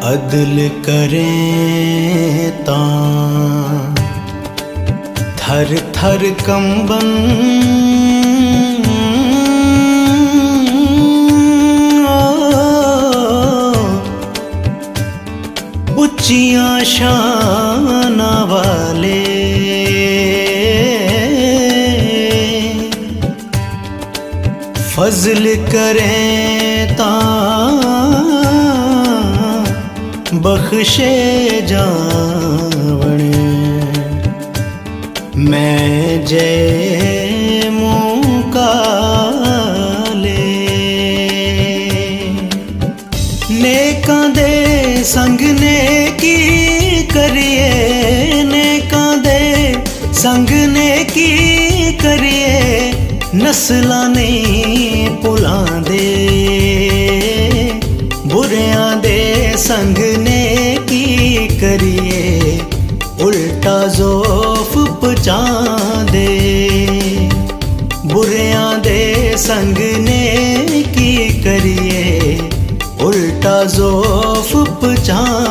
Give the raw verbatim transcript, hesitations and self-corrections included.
अदल करें तां थर थर कंबन, उच्चियां शाना वाले फजल करें तां बख्शे जावणे। मैं जय मुकाले नेकां दे संग ने की करिए, नेकां दे संग ने की करिए, नस्लां नहीं भुलांदे। बुरियां दे संग ने की करिए, उल्टा ज़ौफ़ पचांदे। बुरियां दे संग ने की करिए, उल्टा ज़ौफ़ पचांदे।